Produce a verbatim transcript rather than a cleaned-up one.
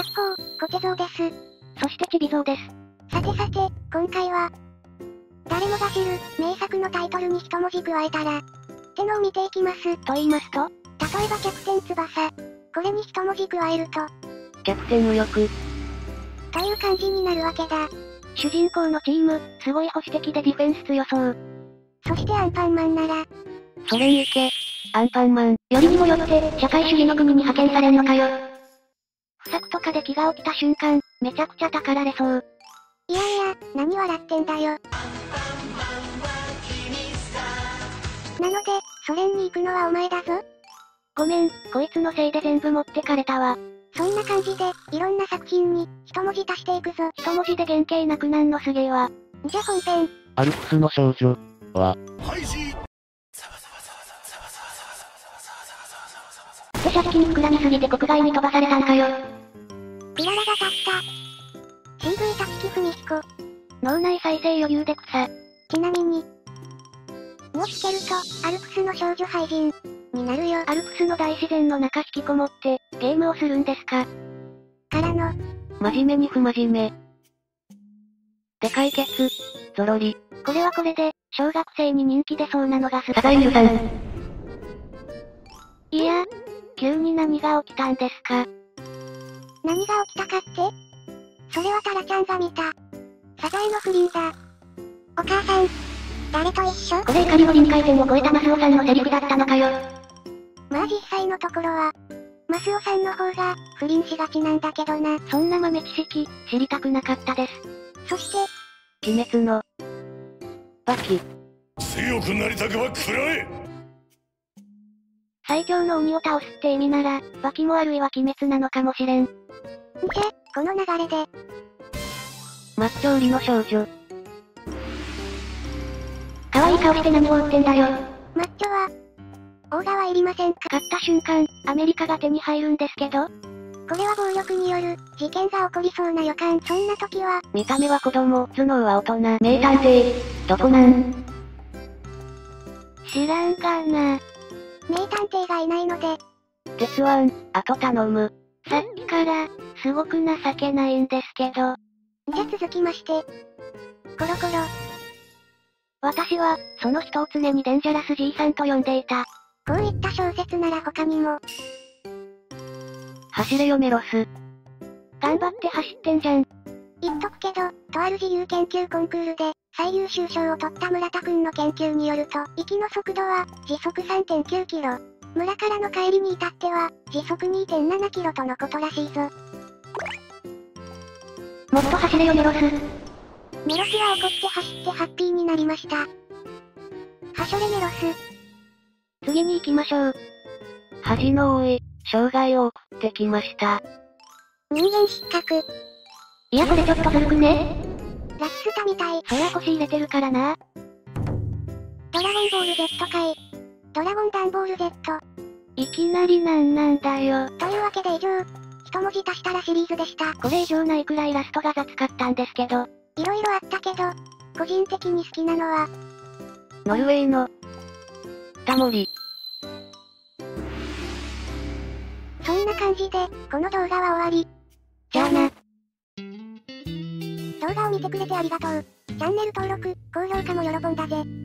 っほー、コテゾウです。 そしてちびぞうです。 さてさて、今回は、誰もが知る、名作のタイトルに一文字加えたら、ってのを見ていきます。 と言いますと？ 例えばキャプテン翼。これに一文字加えると、 キャプテン右翼。 という感じになるわけだ。 主人公のチーム、すごい保守的でディフェンス強そう。 そしてアンパンマンなら、 それに行け、アンパンマン。よりにもよって、社会主義の国に派遣されんのかよ。不作とかで気が起きた瞬間、めちゃくちゃたかられそう。 いやいや、何笑ってんだよ。なので、ソ連に行くのはお前だぞ。 ごめん、こいつのせいで全部持ってかれたわ。 そんな感じで、いろんな作品に、一文字足していくぞ。 一文字で原型なくなんのすげえわ。 じゃ本編。 アルプスの少女は、 で射的に膨らみすぎて国外に飛ばされたんかよ。 クララが立った。シーブイ 立木文彦。 脳内再生余裕で草。 ちなみに、をつけると、アルプスの少女廃人、になるよ。 アルプスの大自然の中引きこもって、ゲームをするんですか？ からの、 真面目に不真面目。で解決、ゾロリ。これはこれで、小学生に人気出そうなのがスサザエユさん。いや、急に何が起きたんですか？ 何が起きたかって？それはタラちゃんが見た。サザエの不倫だ。お母さん、誰と一緒？ これ怒りの臨界点を超えたマスオさんのセリフだったのかよ。 まあ実際のところは、マスオさんの方が、不倫しがちなんだけどな。 そんな豆知識、知りたくなかったです。 そして、 鬼滅の、バキ。 強くなりたくば食らえ。 最強の鬼を倒すって意味なら、バキもあるいは鬼滅なのかもしれん。 んじゃ、この流れで。 マッチョ売りの少女。可愛い顔して何を売ってんだよ。 マッチョは、大川いりませんか？ 買った瞬間、アメリカが手に入るんですけど、 これは暴力による、事件が起こりそうな予感。そんな時は、 見た目は子供、頭脳は大人。名探偵、どこなん？知らんがな。 名探偵がいないので、 鉄腕、あと頼む。さっきから、すごく情けないんですけど。 じゃ続きまして。コロコロ。 私は、その人を常にデンジャラスじいさんと呼んでいた。 こういった小説なら他にも。 走れよメロス。頑張って走ってんじゃん。 言っとくけど、とある自由研究コンクールで、最優秀賞を取った村田くんの研究によると、行きの速度は、時速 さんてんきゅうキロ。村からの帰りに至っては、時速 にてんななキロとのことらしいぞ。 もっと走れよメロス。 メロスは怒って走ってハッピーになりました。はしょれメロス。 次に行きましょう。恥の多い、生涯を送ってきました。 人間失格。 いやこれちょっとずるくね？ ラッスタみたい。 そりゃ腰入れてるからな。 ドラゴンボール Z かい。ドラゴンダンボール Z。 いきなりなんなんだよ。 というわけで以上、一文字足したらシリーズでした。 これ以上ないくらいラストが雑かったんですけど。 いろいろあったけど、個人的に好きなのは、 ノルウェーの、タモリ。 そんな感じで、この動画は終わり。 じゃあな。 動画を見てくれてありがとう。チャンネル登録、高評価も喜んだぜ。